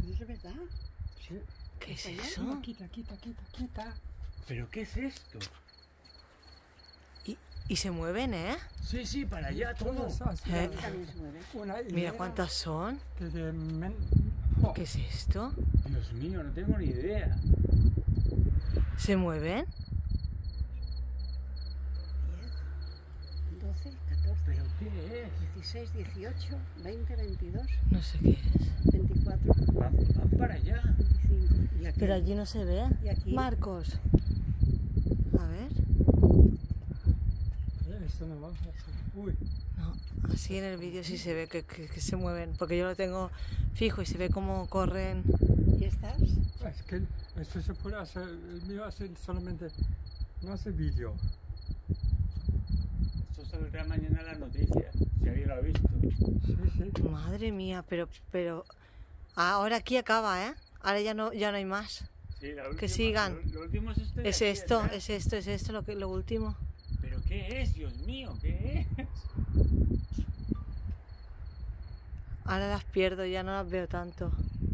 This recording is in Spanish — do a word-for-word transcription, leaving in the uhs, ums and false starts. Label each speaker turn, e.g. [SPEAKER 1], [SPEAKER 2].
[SPEAKER 1] es verdad.
[SPEAKER 2] Sí.
[SPEAKER 3] ¿Qué es
[SPEAKER 1] Allá,
[SPEAKER 3] eso?
[SPEAKER 2] Quita, quita, quita, quita.
[SPEAKER 4] ¿Pero qué es esto?
[SPEAKER 3] Y, y se mueven, ¿eh?
[SPEAKER 4] Sí, sí, para allá, todo.
[SPEAKER 2] Todos así.
[SPEAKER 3] Eh.
[SPEAKER 1] También se mueve.
[SPEAKER 2] Una
[SPEAKER 3] Mira
[SPEAKER 2] hilera
[SPEAKER 3] cuántas son.
[SPEAKER 2] de- de men- oh,
[SPEAKER 3] ¿Qué es esto?
[SPEAKER 4] Dios mío, no tengo ni idea.
[SPEAKER 3] ¿Se mueven?
[SPEAKER 1] diez, doce, catorce,
[SPEAKER 4] ¿Pero qué es?
[SPEAKER 1] dieciséis, dieciocho, veinte, veintidós,
[SPEAKER 3] No sé qué es.
[SPEAKER 1] veinticuatro,
[SPEAKER 4] Van, van para allá.
[SPEAKER 1] veinticinco. Y aquí.
[SPEAKER 3] Pero allí no se ve.
[SPEAKER 1] ¿Y aquí?
[SPEAKER 3] Marcos. A ver.
[SPEAKER 2] esto no va a hacer. Uy,
[SPEAKER 3] No, así en el vídeo sí se ve que, que- que se mueven. Porque yo lo tengo fijo y se ve cómo corren.
[SPEAKER 1] ¿Y estas?
[SPEAKER 2] es que esto se puede hacer. El mío hace solamente. No hace vídeo.
[SPEAKER 4] Esto saldrá mañana en las noticias, si alguien lo ha visto.
[SPEAKER 2] Sí, sí.
[SPEAKER 3] Madre mía, pero, pero. Ahora aquí acaba, ¿eh? Ahora ya no, ya no hay más.
[SPEAKER 4] Sí, la última,
[SPEAKER 3] Que sigan.
[SPEAKER 4] Lo, lo último es esto. de
[SPEAKER 3] Es
[SPEAKER 4] aquí
[SPEAKER 3] esto,
[SPEAKER 4] atrás.
[SPEAKER 3] es esto, es esto lo que lo último.
[SPEAKER 4] ¿Pero qué es, Dios mío? ¿Qué es?
[SPEAKER 3] Ahora las pierdo, ya no las veo tanto.